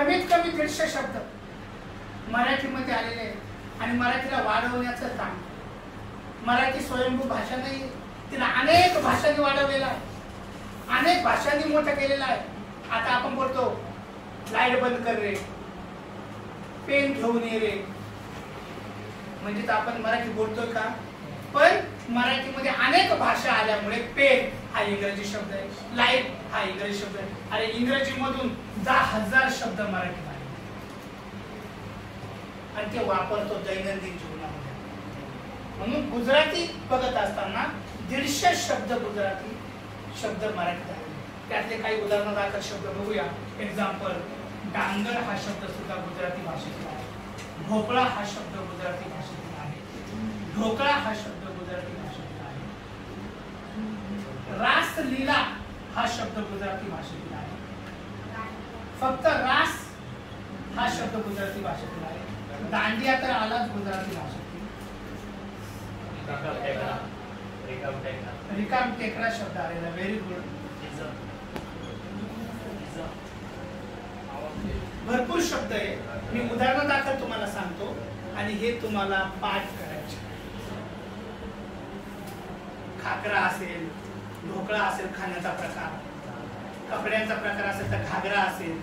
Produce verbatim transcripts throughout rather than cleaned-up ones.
कमीत कमी दीडशे शब्द मराठीमध्ये आलेले आहेत आणि मराठीला वाढवण्याचं काम. मराठी स्वयंभू भाषा नाही, तिला अनेक भाषांनी वाढवलेला आहे, अनेक भाषांनी मोठं केलेलं आहे. आता आपण बोलतो लाईट बंद कर रे, पेन घेऊन ये रे, म्हणजे आपण मराठी बोलतोय का? पण मराठीमध्ये अनेक भाषा आल्यामुळे पेन हा इंग्रजी शब्द आहे, लाईट हा इंग्रजी शब्द आहे. अरे इंग्रजी मधून दहा हजार शब्द मराठीत आले आणि ते वापरतो दैनंदिन जीवनामध्ये. म्हणून गुजराती बघत असताना दीडशे शब्द गुजराती शब्द मराठीत आले. त्यातले काही उदाहरणादाखल शब्द बघूया. एक्झाम्पल, डांगर हा शब्द सुद्धा गुजराती भाषेतील आहे. भोपळा हा शब्द गुजराती भाषेतील आहे. ढोकळा हा शब्द गुजराती भाषेतील आहे. रासलीला हा शब्द गुजराती भाषेतील आहे. फक्त रास हा शब्द गुजराती भाषेतील आहे. दांडिया तर आलाच गुजराती भाषेतील. रिकाम टेकडा शब्द आलेला, व्हेरी गुड. भरपूर शब्द आहे, मी उदाहरणादाखल तुम्हाला सांगतो आणि हे तुम्हाला पाठ करायचे. खाकरा असेल, ढोकळा असेल खाण्याचा प्रकार, कपड्यांचा प्रकार असेल तर घागरा असेल,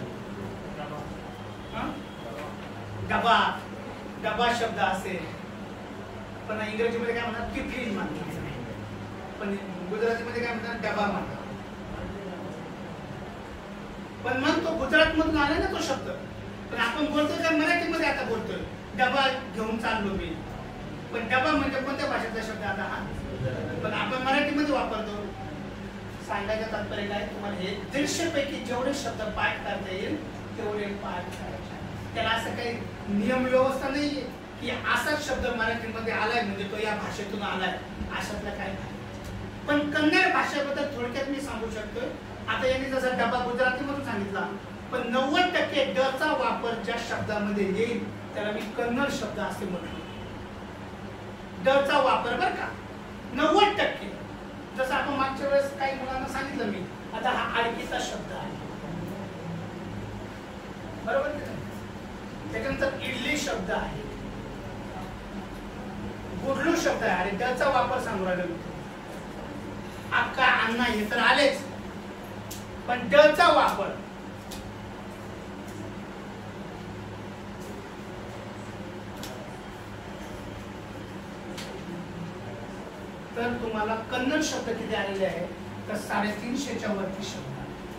डबा डबा शब्द असेल. पण इंग्रजीमध्ये काय म्हणतात? टिफिन म्हणतात, पण गुजरातीमध्ये काय म्हणतात? डबा म्हणतात. पण मग तो गुजरात मधून आला ना तो शब्द, पण आपण बोलतोय का मराठीमध्ये आता बोलतोय डबा घेऊन चाललो मी. पण डबा म्हणजे कोणत्या भाषेचा शब्द आता हा, पण आपण मराठीमध्ये वापरतो. सांगायचं तात्पर्य काय, तुम्हाला हे दीडशे पैकी जेवढे शब्द पाठ करता येईल तेवढे पाठ करायचे. त्याला असं काही नियम व्यवस्था नाहीये की असाच शब्द मराठीमध्ये आलाय म्हणजे तो या भाषेतून आलाय, अशातलं काय नाही. पण कन्नड भाषेबद्दल थोडक्यात मी सांगू शकतोय. आता यांनी जसा डबा गुजरातीमधून सांगितला, पण नव्वद टक्के ड चा वापर ज्या शब्दामध्ये येईल त्याला मी कन्नड शब्द असे म्हणतो. ड चा वापर बर का, नव्वद टक्के. जसं आपण मागच्या वेळेस काही मुलांना सांगितलं मी, आता हा आडकीचा शब्द आहे, बरोबर. त्याच्यानंतर इडली शब्द आहे, गुडलू शब्द आहे. आणि ड चा वापर सांगू राहिलो मी. अक्का, अण्णा हे तर आलेच, पण ड चा वापर तर तुम्हाला कन्नड शब्द किती आलेले आहे तर साडेतीनशेच्या वरती शब्द.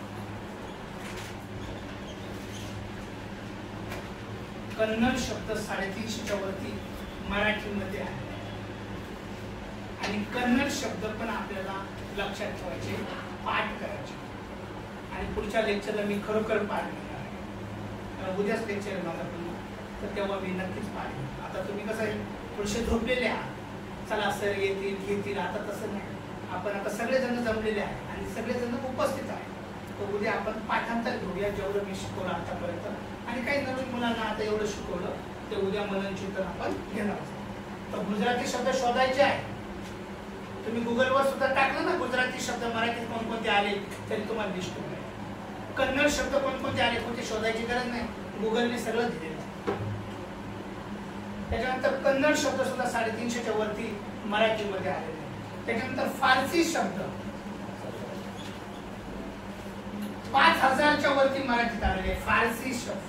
कन्नड शब्द साडेतीनशेच्या वरती मराठीमध्ये आहे. आणि कन्नड शब्द पण आपल्याला लक्षात ठेवायचे, पाठ करायचे. आणि पुढच्या लेक्चरला मी खरोखर पाठ घेणार आहे. उद्याच लेक्चर आहे माझा पुन्हा, तर तेव्हा मी नक्कीच पाठ घेणार. आता तुम्ही कसं आहे थोडेसे झोपलेले आहात, चला सर येतील घेतील, आता तसं नाही. आपण आता सगळेजण जमलेले आहे आणि सगळेजण उपस्थित आहे. तर उद्या आपण पाठांतर घेऊया जेवढं मी शिकवलं आतापर्यंत. आणि काही नवीन मुलांना आता एवढं शिकवलं ते उद्या मनन चिंतन आपण घेणार. तर गुजराती शब्द शोधायचे आहे. तुम्ही गुगलवर सुद्धा टाकलं ना गुजराती शब्द मराठीत कोणकोणते आले तरी तुम्हाला दिसतो. कन्नड शब्द कोणकोणते आले कोणते शोधायची गरज नाही, गुगलने सगळं दिलेलं. त्याच्यानंतर कन्नड शब्द सुद्धा साडेतीनशेच्या वरती मराठीमध्ये आलेले. त्याच्यानंतर फारसी शब्द पाच हजारच्या वरती मराठीत आलेले. फारसी शब्द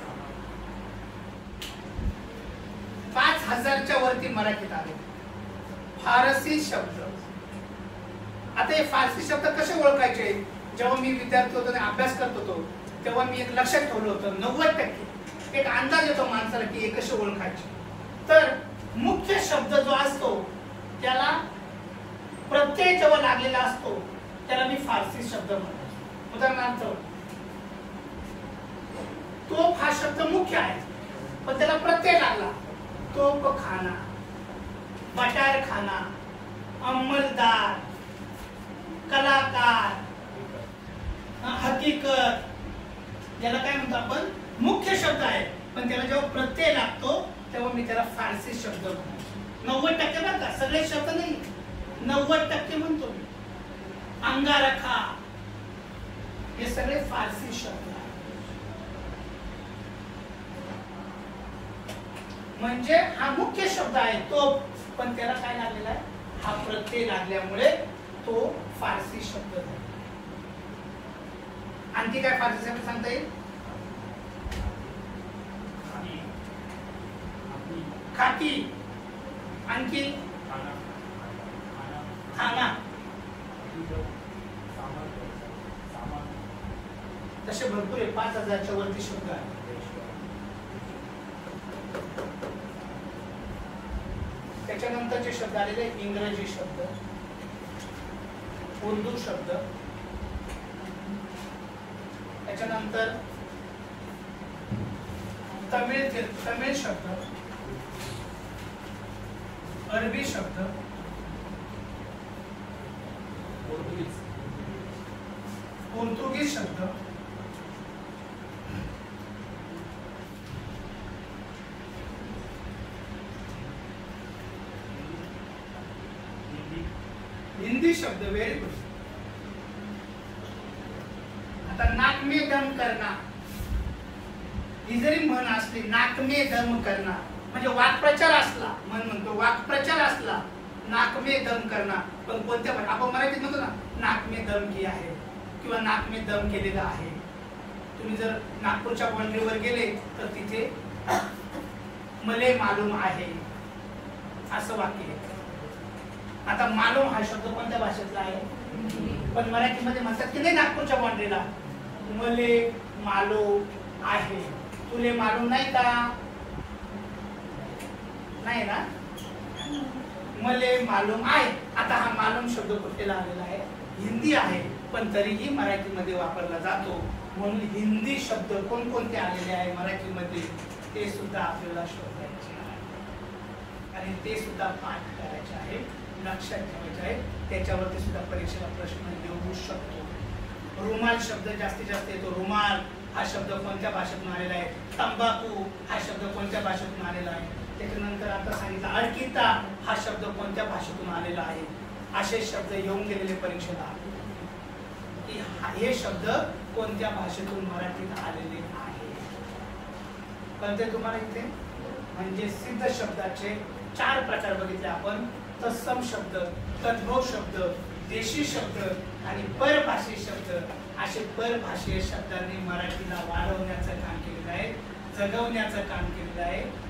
पाच हजारच्या वरती मराठीत आले. फारसी शब्द, आता हे फारसी शब्द कसे ओळखायचे? जेव्हा मी विद्यार्थी होतो आणि अभ्यास करत होतो तेव्हा मी एक लक्षात ठेवलं होतं, नव्वद टक्के एक अंदाज येतो माणसाला की हे कसे ओळखायचे. तर मुख्य शब्द जो असतो त्याला प्रत्यय जेव्हा लागलेला असतो त्याला मी फारसी शब्द म्हणतो. उदाहरणार्थ तोप हा शब्द मुख्य आहे पण त्याला प्रत्यय लागला. तोप खाना, बटार खाना, अंमलदार, कलाकार, हकीकत, याला काय म्हणतो आपण? मुख्य शब्द आहे पण त्याला जेव्हा प्रत्यय लागतो तेव्हा मी त्याला फारसी शब्द म्हणतो. नव्वद टक्के बरं का, सगळे शब्द नाही, नव्वद टक्के म्हणतो मी. अंगारखा हे सगळे फारसी शब्द आहेत. म्हणजे हा मुख्य शब्द आहे तो, पण त्याला काय लागलेला आहे, हा प्रत्यय लागल्यामुळे तो फारसी शब्द झाला. आणखी काय फारसी शब्द सांगता येईल? खाती, आणखी खाना, तसे भरपूर आहे, पाच हजारच्या वरती शब्द आहे. त्याच्यानंतरचे शब्द आलेले इंग्रजी शब्द, उर्दू शब्द, त्याच्यानंतर तमिळ तमिळ शब्द, अरबी शब्द, पोर्तुगीज शब्द, हिंदी शब्द. Very good. आता नाक में दम करना ही जरी म्हण असली, नाक में दम करना म्हणजे वाक्प्रचार असला, म्हण म्हणतो वाक्प्रचार असला, नाक में दम करना, पण कोणत्या आपण मराठीत म्हणतो ना, नाक में दम किया आहे किंवा नाक में दम केलेला आहे. तुम्ही जर नागपूरच्या बाउंड्रीवर गेले तर तिथे मले मालूम आहे असं वाक्य आहे. आता मालूम हा शब्द कोणत्या भाषेतला आहे? पण मराठीमध्ये म्हणतात की नाही, नागपूरच्या बाउंड्रीला मले मालूम आहे. तुले मालूम नाही का? नाही ना, मले मालूम आहे. आता हा मालूम शब्द कुठे आलेला आहे? हिंदी आहे, पण तरीही मराठीमध्ये वापरला जातो. म्हणून हिंदी शब्द कोणकोणते आलेले आहे मराठीमध्ये ते सुद्धा आपल्याला शोधायचे आहे आणि ते सुद्धा पाठ करायचे आहे, लक्षात ठेवायचे आहे. त्याच्यावरती सुद्धा परीक्षेला प्रश्न येऊ शकतो. रुमाल शब्द जास्तीत जास्त येतो. रुमाल हा शब्द कोणत्या भाषेतून आलेला आहे? तंबाखू हा शब्द कोणत्या भाषेतून आलेला आहे? त्याच्यानंतर आता सांगितलं अडकिता हा शब्द कोणत्या भाषेतून आलेला आहे? असे शब्द येऊन गेलेले परीक्षेला की हे शब्द कोणत्या भाषेतून मराठीत आलेले आहे. कळते तुम्हाला इथे? म्हणजे सिद्ध शब्दाचे चार प्रकार बघितले आपण. तत्सम शब्द, तद्भव शब्द, देशी शब्द आणि परभाषी शब्द. असे परभाषीय शब्दांनी मराठीला वाढवण्याचं काम केलेलं आहे, जगवण्याचं काम केलेलं आहे.